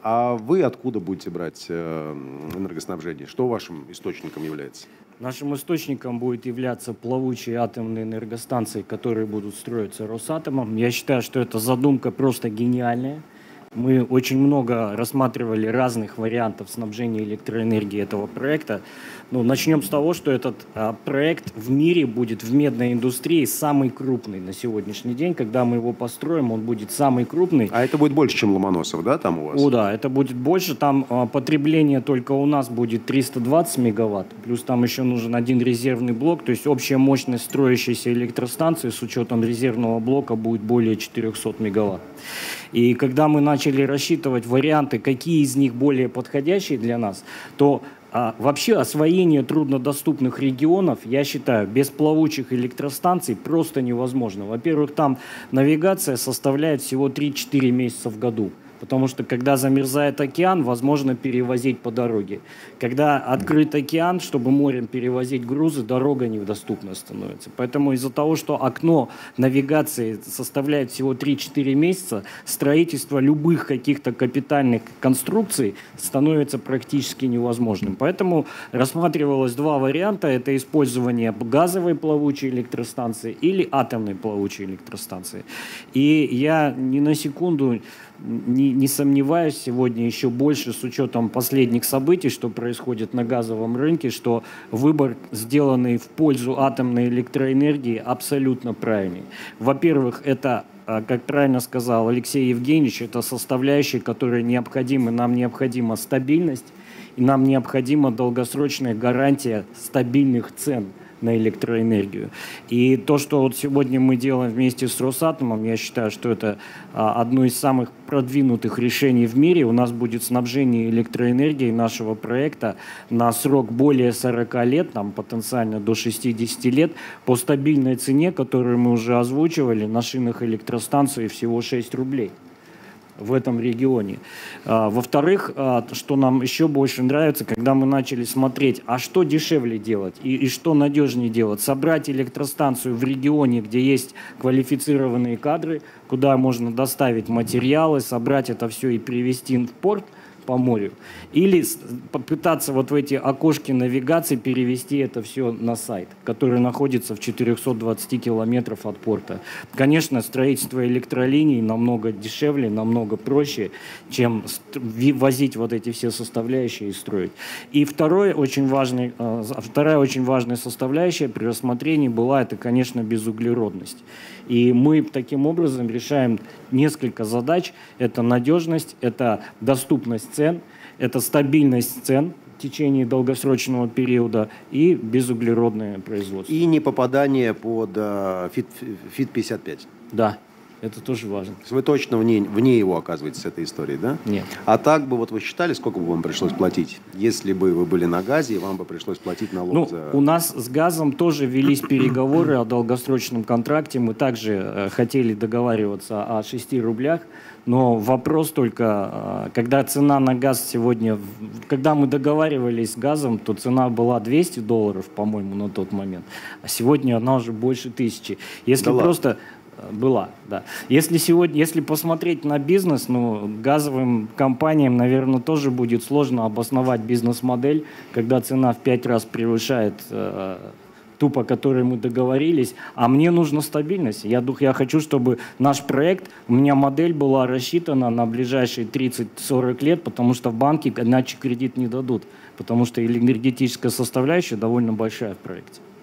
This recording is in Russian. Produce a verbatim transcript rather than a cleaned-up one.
А вы откуда будете брать энергоснабжение? Что вашим источником является? Нашим источником будет являться плавучие атомные энергостанции, которые будут строиться Росатомом. Я считаю, что эта задумка просто гениальная. Мы очень много рассматривали разных вариантов снабжения электроэнергией этого проекта. Ну, начнем с того, что этот а, проект в мире будет в медной индустрии самый крупный на сегодняшний день. Когда мы его построим, он будет самый крупный. А это будет больше, чем Ломоносов, да, там у вас? О, да, это будет больше. Там а, потребление только у нас будет триста двадцать мегаватт. Плюс там еще нужен один резервный блок. То есть общая мощность строящейся электростанции с учетом резервного блока будет более четырехсот мегаватт. И когда мы начали рассчитывать варианты, какие из них более подходящие для нас, то а, вообще освоение труднодоступных регионов, я считаю, без плавучих электростанций просто невозможно. Во-первых, там навигация составляет всего три-четыре месяца в году. Потому что, когда замерзает океан, возможно перевозить по дороге. Когда открыт океан, чтобы морем перевозить грузы, дорога недоступна становится. Поэтому из-за того, что окно навигации составляет всего три-четыре месяца, строительство любых каких-то капитальных конструкций становится практически невозможным. Поэтому рассматривалось два варианта. Это использование газовой плавучей электростанции или атомной плавучей электростанции. И я ни на секунду не, не сомневаюсь сегодня еще больше с учетом последних событий, что происходит на газовом рынке, что выбор, сделанный в пользу атомной электроэнергии, абсолютно правильный. Во-первых, это, как правильно сказал Алексей Евгеньевич, это составляющие, которые необходимы. Нам необходима стабильность, и нам необходима долгосрочная гарантия стабильных цен на электроэнергию. И то, что вот сегодня мы делаем вместе с Росатомом, я считаю, что это а, одно из самых продвинутых решений в мире. У нас будет снабжение электроэнергией нашего проекта на срок более сорока лет, там потенциально до шестидесяти лет, по стабильной цене, которую мы уже озвучивали, на шинах электростанции всего шесть рублей в этом регионе. Во-вторых, что нам еще больше нравится, когда мы начали смотреть, а что дешевле делать и, и что надежнее делать. Собрать электростанцию в регионе, где есть квалифицированные кадры, куда можно доставить материалы, собрать это все и привезти в порт по морю. Или попытаться вот в эти окошки навигации перевести это все на сайт, который находится в четырёхстах двадцати километрах от порта. Конечно, строительство электролиний намного дешевле, намного проще, чем возить вот эти все составляющие и строить. И второй очень важный, вторая очень важная составляющая при рассмотрении была, это, конечно, безуглеродность. И мы таким образом решаем несколько задач. Это надежность, это доступность цен, это стабильность цен в течение долгосрочного периода и безуглеродное производство. И не попадание под uh, фит пятьдесят пять. Да. Это тоже важно. То есть вы точно вне, вне его оказываетесь с этой историей, да? Нет. А так бы вот вы считали, сколько бы вам пришлось платить, если бы вы были на газе, и вам бы пришлось платить налог ну, за... У нас с газом тоже велись переговоры о долгосрочном контракте. Мы также э, хотели договариваться о шести рублях. Но вопрос только, когда цена на газ сегодня... Когда мы договаривались с газом, то цена была двести долларов, по-моему, на тот момент. А сегодня она уже больше тысячи. Если да просто... Ладно. Была, да. Если сегодня, если посмотреть на бизнес, ну, газовым компаниям, наверное, тоже будет сложно обосновать бизнес-модель, когда цена в пять раз превышает э, ту, по которой мы договорились, а мне нужна стабильность. Я, я хочу, чтобы наш проект, у меня модель была рассчитана на ближайшие тридцать-сорок лет, потому что в банке иначе кредит не дадут, потому что энергетическая составляющая довольно большая в проекте.